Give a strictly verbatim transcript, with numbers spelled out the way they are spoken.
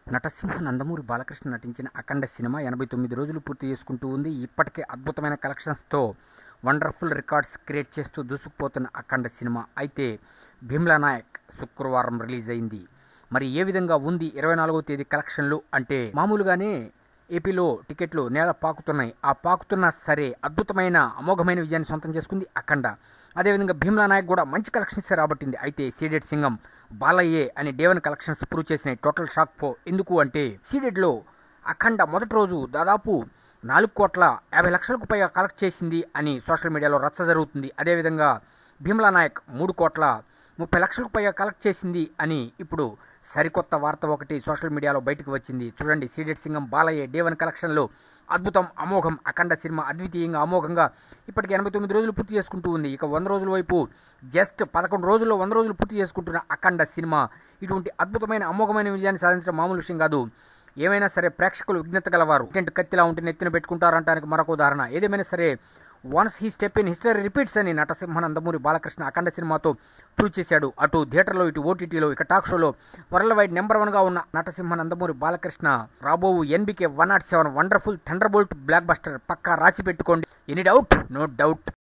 నటసింహ నందమూరి బాలకృష్ణ నటించిన అఖండ సినిమా ఎనభై తొమ్మిది రోజులు పూర్తి చేసుకుంటూ ఉంది. ఇప్పటికే అద్భుతమైన కలెక్షన్స్తో వండర్ఫుల్ రికార్డ్స్ క్రియేట్ చేస్తూ దూసుకుపోతున్న అఖండ సినిమా అయితే భీమ్లా నాయక్ శుక్రవారం రిలీజ్ అయింది. మరి ఏ విధంగా ఉంది ఇరవై నాలుగవ తేదీ కలెక్షన్లు అంటే మామూలుగానే ఏపీలో టికెట్లు నేల పాకుతున్నాయి. ఆ పాకుతున్నా సరే అద్భుతమైన అమోఘమైన విజయాన్ని సొంతం చేసుకుంది అఖండ. అదేవిధంగా భీమ్లా నాయక్ కూడా మంచి కలెక్షన్స్ రాబట్టింది. అయితే సీడెడ్ సింగం బాలయ్యే అని డేవన్ కలెక్షన్స్ ప్రూవ్ చేసినాయి. టోటల్ షాక్ పో ఎందుకు అంటే సీడెడ్లో అఖండ మొదటి రోజు దాదాపు నాలుగు కోట్ల యాభై లక్షలకు పైగా కలెక్ట్ చేసింది అని సోషల్ మీడియాలో రచ్చ జరుగుతుంది. అదేవిధంగా భీమ్లా నాయక్ మూడు కోట్ల ముప్పై లక్షలకు పైగా కలెక్ట్ చేసింది అని ఇప్పుడు సరికొత్త వార్త ఒకటి సోషల్ మీడియాలో బయటకు వచ్చింది. చూడండి, సీడెడ్ సింగం బాలయ్య డేవన్ కలెక్షన్లో అద్భుతం అమోఘం. అఖండ సినిమా అద్వితీయంగా అమోఘంగా ఇప్పటికి ఎనభై తొమ్మిది రోజులు పూర్తి చేసుకుంటూ ఉంది. ఇక వంద రోజుల వైపు జస్ట్ పదకొండు రోజుల్లో వంద రోజులు పూర్తి చేసుకుంటున్న అఖండ సినిమా ఇటువంటి అద్భుతమైన అమోఘమైన విజయాన్ని సాధించడం మామూలు విషయం కాదు. ఏమైనా సరే ప్రేక్షకులు విజ్ఞత గలవారు. ఇంటి కత్తిలా ఉంటే నెత్తిన పెట్టుకుంటారంటానికి మరొక ఉదాహరణ. ఏదేమైనా సరే once he step in history repeats అని నటసింహ నందమూరి బాలకృష్ణ అఖండ సినిమాతో ప్రూవ్ చేశాడు. అటు థియేటర్లో ఇటు ఓటీటీలో ఇక టాక్ షోలో వరల్డ్ వైడ్ నెంబర్ వన్గా ఉన్న నటసింహ నందమూరి బాలకృష్ణ రాబోవు NBK one nought seven wonderful thunderbolt blockbuster పక్కా రాసి పెట్టుకోండి. Any doubt? No doubt.